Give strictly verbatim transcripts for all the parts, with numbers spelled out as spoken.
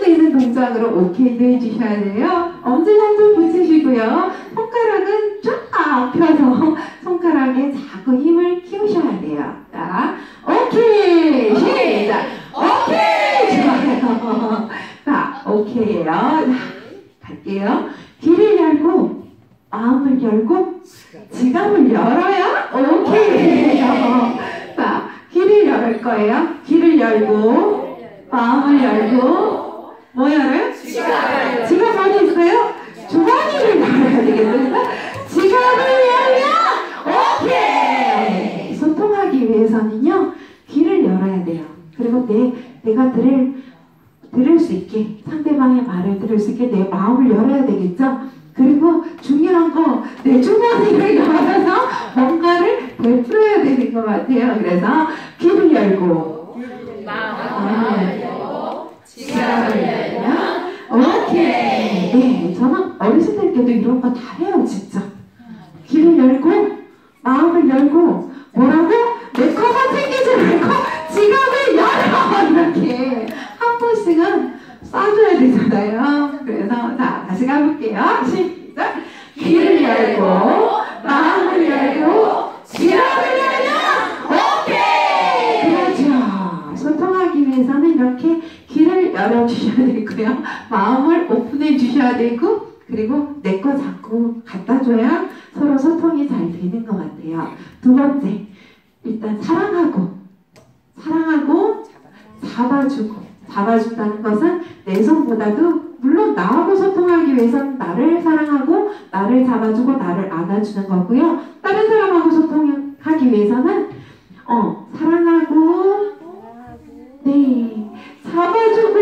되는 동작으로 오케이도 해주셔야 돼요. 엄지 한손 붙이시고요. 손가락은 쫙 펴서 손가락에 자꾸 힘을 키우셔야 돼요. 자, 오케이! 시작! 오케이! 좋아요. 자, 오케이요. 자, 갈게요. 귀를 열고, 마음을 열고, 지갑을 열어요. 오케이요. 자, 귀를 열 거예요. 귀를 열고, 마음을 열고, 뭐 열어요? 지갑을. 지갑 어디 있어요? 주머니를 열어야 되겠습니다. 지갑을 열면 오케이. 소통하기 위해서는요, 귀를 열어야 돼요. 그리고 내 내가 들을 들을 수 있게, 상대방의 말을 들을 수 있게 내 마음을 열어야 되겠죠. 그리고 중요한 거, 내 주머니를 열어서 뭔가를 베풀어야 되는 것 같아요. 그래서 귀를 열고, 마음을 열고, 지갑을 열면 오케이. 네, 저는 어르신들께도 이런 거 다 해요, 진짜. 귀를 열고, 마음을 열고, 뭐라고? 내 거만 챙기지 말고 지갑을 열어! 이렇게 한 번씩은 쏴줘야 되잖아요. 그래서 자, 다시 가볼게요. 시작! 귀를 열고, 마음을 열고, 지갑을 열면 오케이! 그렇죠. 소통하기 위해서는 이렇게 귀를 열어주셔야 되고요. 마음을 오픈해 주셔야 되고, 그리고 내 거 자꾸 갖다 줘야 서로 소통이 잘 되는 것 같아요. 두 번째, 일단 사랑하고, 사랑하고 잡아주고. 잡아준다는 것은 내 손보다도, 물론 나하고 소통하기 위해서는 나를 사랑하고 나를 잡아주고 나를 안아주는 거고요. 다른 사람하고 소통하기 위해서는 어 사랑하고, 네, 잡아주고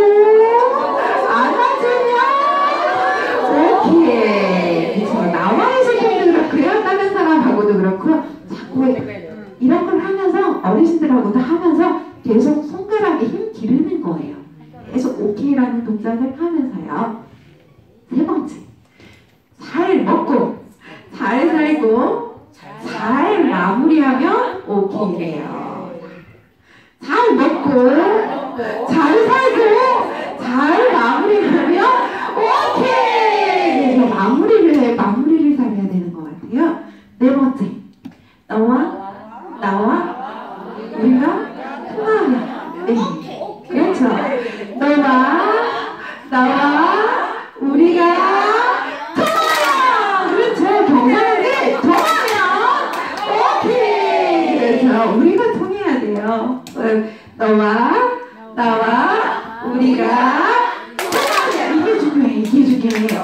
안아주면 오케이. 그렇죠. 나와의 소통도 그렇고요. 다른 사람하고도 그렇고, 자꾸 이런 걸 하면서 어르신들하고도 하면서 계속 손가락에 힘 기르는 거예요. 계속 오케이라는 동작을 하면서요. 세 번째, 잘 먹고 잘 살고 잘 마무리하면 오케이예요. 잘 먹고 잘 살고 잘 마무리하면 오케이. 그래서 마무리를 해, 마무리를 잘해야 되는 것 같아요. 네 번째, 너와 나와 우리가 통하면, 네, 그렇죠. 너와 나와 우리가 통하면, 그렇죠. 경상한데 통하면 오케이. 그렇죠. 우리가 통해야 돼요. 너와 나와 우리가 통하면, 이게 중요해. 이게 중요해요.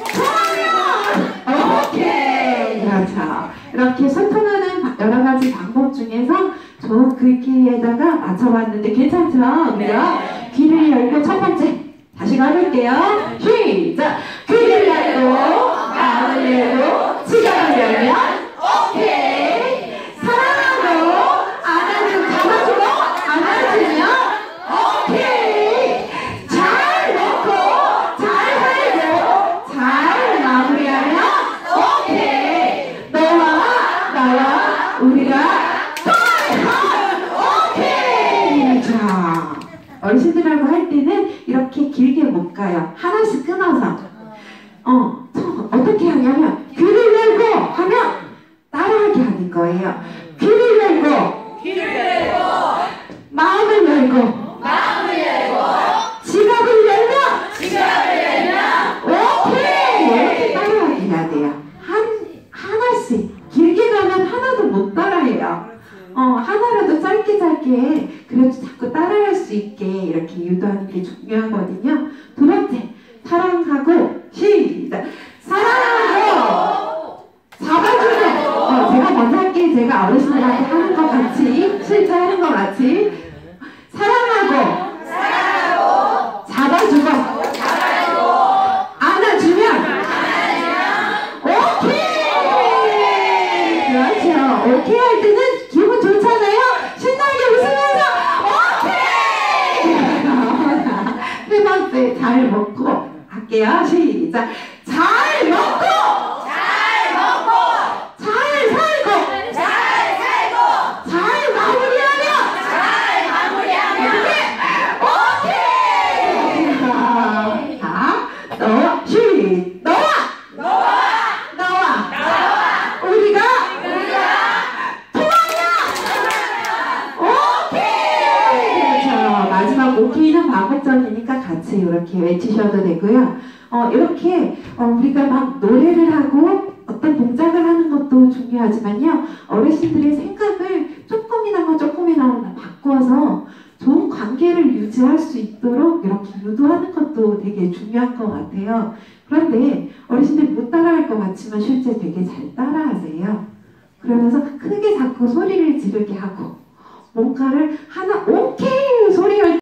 통하면 오케이. 그렇죠. 이렇게 소통하는 여러 가지 방법 중에서 좋은 글귀에다가 맞춰봤는데 괜찮죠? 네. 귀를 열고 첫 번째 다시 가볼게요. 시작! 귀를 열고 마음을 열고 지갑을 열면 오케이. 사랑하고 안아주고 잡아주고 안아주면 오케이. 잘 먹고 잘 살고 잘 마무리하면 오케이. 너와 나와 우리가 통하면 오케이. 자, 어르신들하고 할 때는 이렇게 길게 못 가요. 하나씩 끊어서. 어, 어떻게 하냐면 귀를 열고 하면 따라하게 하는 거예요. 귀를 열고, 귀를 열고, 마음을 열고, 마음을 열고, 지갑을 열면, 지갑을 열면, 오케이. 이렇게 따라하게 해야 돼요. 한 하나씩. 길게 가면 하나도 못 따라해요. 어, 하나라도 짧게 짧게 그래도 자꾸 따라할 수 있게 이렇게 유도하는 게 중요하거든요. 두 번째, 사랑하고, 시작! 사랑하고 잡아주고. 어, 제가 먼저 할게요. 제가 어르신들한테 하는 것 같이, 실제 하는 것 같이. 사랑하고, 사랑하고 잡아주고, 잡아주고 안아주면, 안아주면 오케이. 그렇죠. 오케이 할 때는 기분 좋잖아요. 신나게 웃으면서 오케이. 세 번째, 잘 먹고 할게요. 시작! 잘 먹고, 잘 먹고, 잘 살고, 잘 살고, 잘 마무리하면, 잘 마무리하면 오케이. 오케이는 반복전이니까 같이 이렇게 외치셔도 되고요. 어, 이렇게 어, 우리가 막 노래를 하고 어떤 동작을 하는 것도 중요하지만요. 어르신들의 생각을 조금이나마 조금이나마 바꿔서 좋은 관계를 유지할 수 있도록 이렇게 유도하는 것도 되게 중요한 것 같아요. 그런데 어르신들이 못 따라할 것 같지만 실제 되게 잘 따라하세요. 그러면서 크게 자꾸 소리를 지르게 하고 뭔가를 하나 오케이 소리를